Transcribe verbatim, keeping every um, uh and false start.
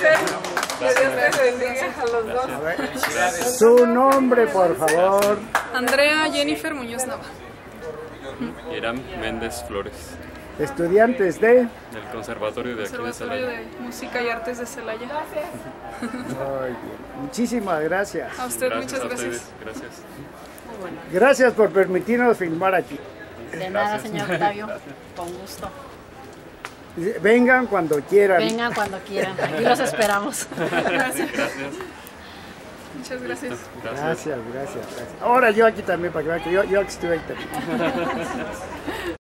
Que Dios te bendiga a los dos. Su nombre, por favor. Andrea Jennifer Muñoz Nava. Hiram Méndez Flores. Estudiantes de... Del Conservatorio de aquí de Conservatorio Celaya. de Música y Artes de Celaya. Muy bien. Muchísimas gracias. A usted, Gracias muchas a gracias. ustedes. Gracias. Gracias por permitirnos filmar aquí. De nada, señor Octavio, con gusto. Vengan cuando quieran. Vengan cuando quieran, aquí los esperamos. Gracias. Gracias. Muchas gracias. Gracias. Gracias, gracias, gracias. Ahora yo aquí también, para que vean que yo, yo aquí estuve ahí también.